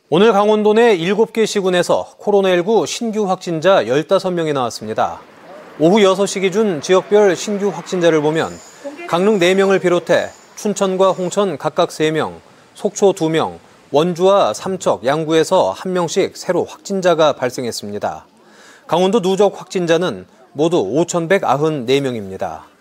오늘 강원도 내 7개 시군에서 코로나19 신규 확진자 15명이 나왔습니다. 오후 6시 기준 지역별 신규 확진자를 보면 강릉 4명을 비롯해 춘천과 홍천 각각 3명, 속초 2명, 원주와 삼척, 양구에서 1명씩 새로 확진자가 발생했습니다. 강원도 누적 확진자는 모두 5,194명입니다.